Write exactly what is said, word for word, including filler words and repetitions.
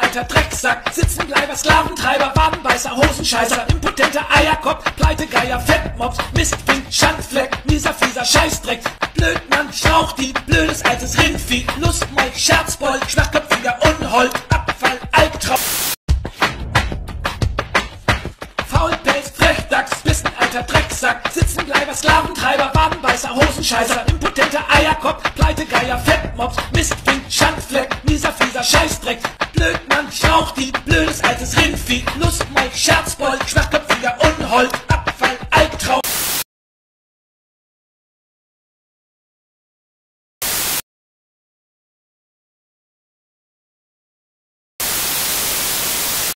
alter Drecksack, Sitzenbleiber, Sklaventreiber, Wadenbeißer, Hosenscheißer, impotenter Eierkopf, Pleitegeier, Fettmops, Mistfink, Schandfleck, mieser, fieser Scheißdreck, Blödmann, Schlauchdieb, blödes altes Rindvieh, Lustmoll, Scherzbold, schwachköpfiger Unhold, Abfall, Albtraum, Faulpelz, Frechdachs, Bissenalter Drecksack, Sitzenbleiber, Sklaventreiber, Wadenbeißer, Hosenscheißer, impotenter Eierkopf, Pleitegeier, Fettmops, Mistfink, Schandfleck, mieser, fieser Scheißdreck, Blödmann, Schlauchdieb, blödes altes Rindvieh, Lustmoll, Scherzbold, schwachköpfiger Unhold,